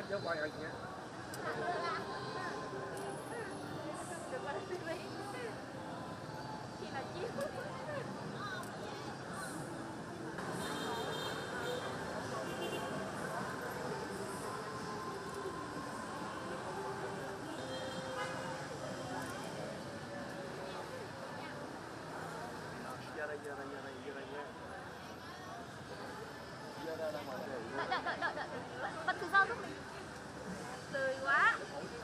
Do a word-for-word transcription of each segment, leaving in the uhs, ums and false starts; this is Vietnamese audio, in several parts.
chứ quay rồi nha. Khi nào chiếu Ra đây, ra đây, ra đây, ra đây nha. Ra đây, ra ngoài đây. đợi đợi đợi đợi đợi bật tự do giúp mình lười quá.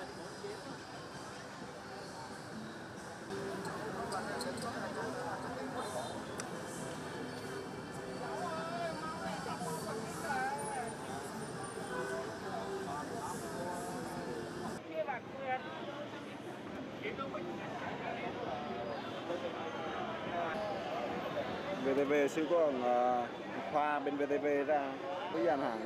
vê tê vê sư có uh, khoa bên vê tê vê ra với gian hàng.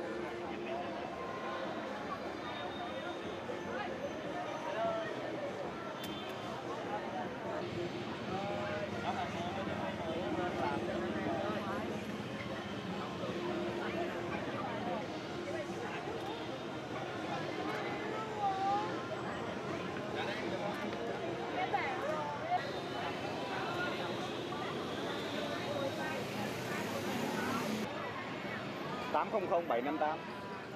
tám không không bảy năm tám.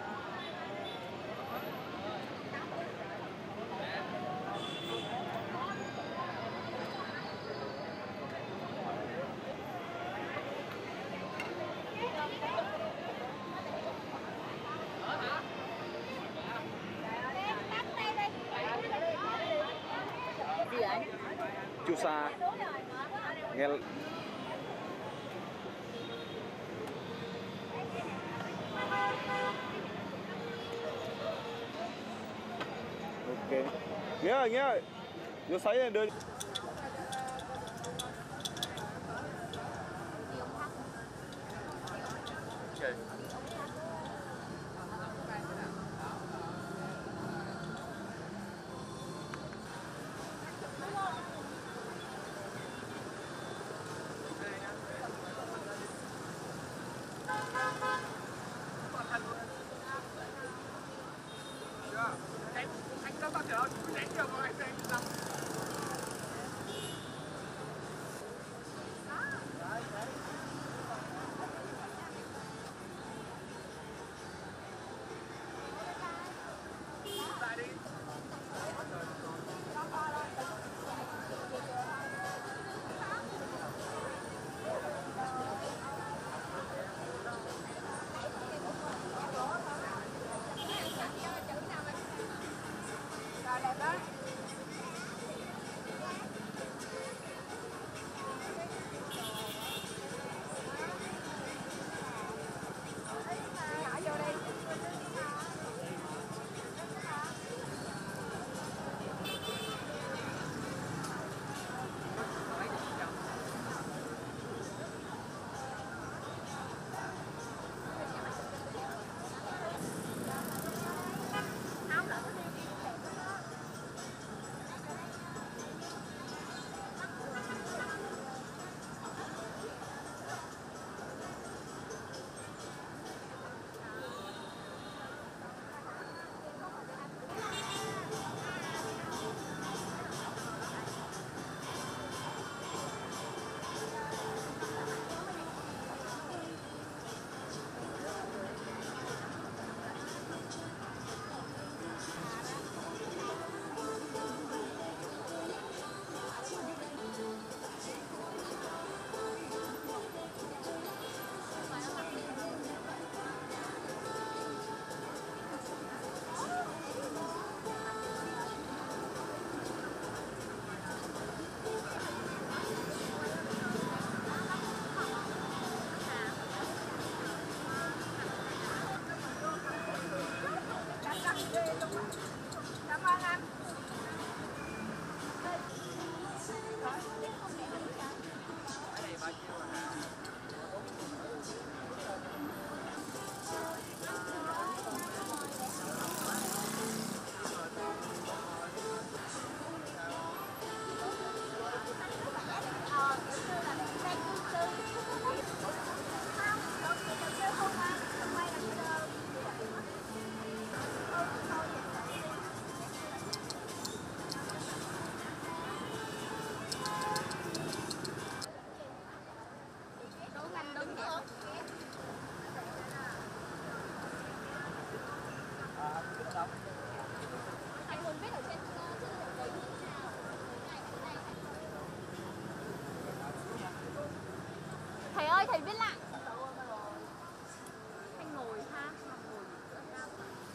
Gì anh? Chu sa. Nghe ok. Nghĩa ơi, Nghĩa ơi. Vô sấy lên đưa. Okay. Anh anh có bao giờ anh nãy giờ mà anh anh làm thầy viết lại. Anh ngồi ha, ngồi giữa cao.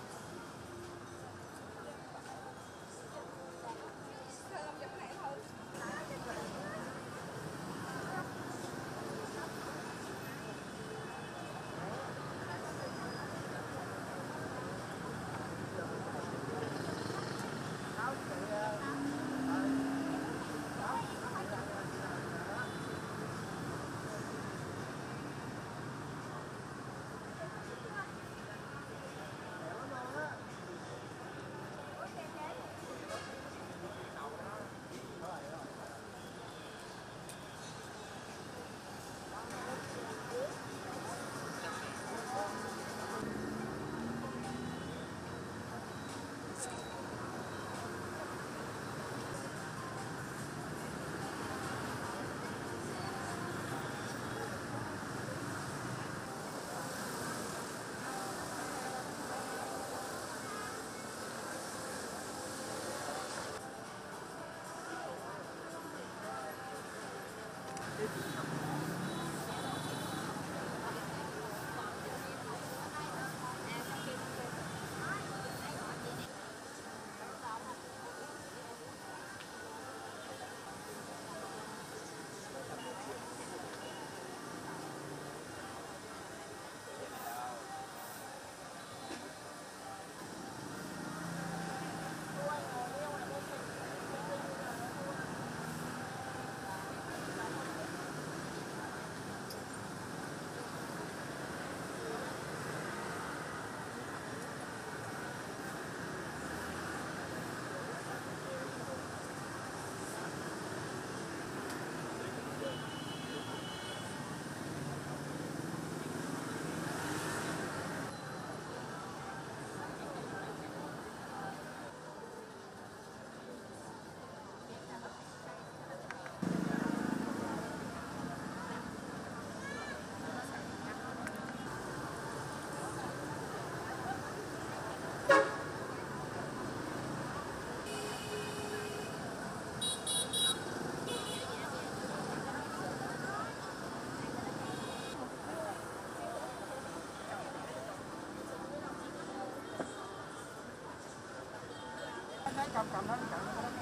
cầm cầm đó cầm.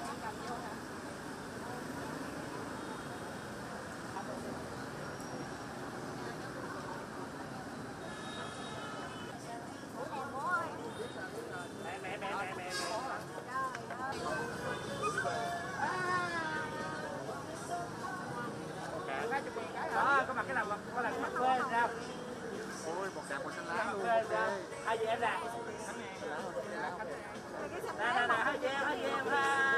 Đó, có mặt cái nào có là mặt quê ra. Ôi, một cặp một xanh lá luôn. Hai chị em nè. Nè nè nè, hai chị em, hai chị em ra.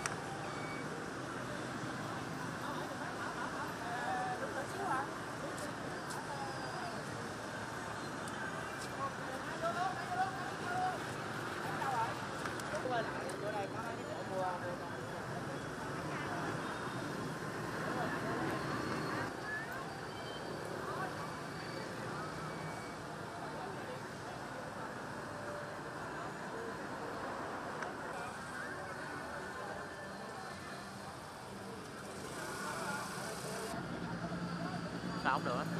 Sao không được?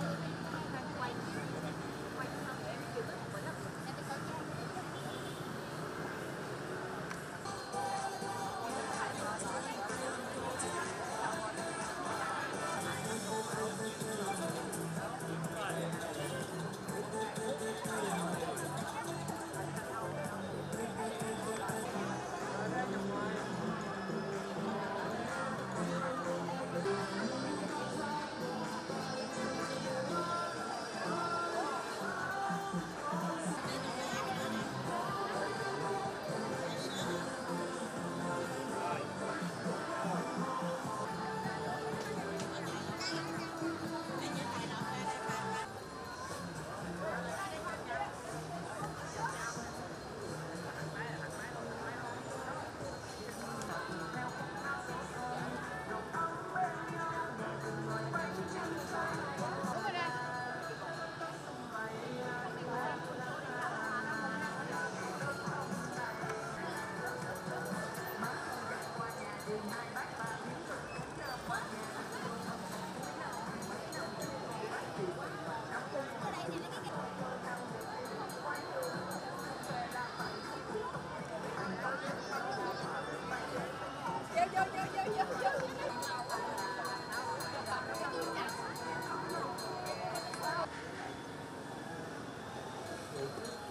Ừ.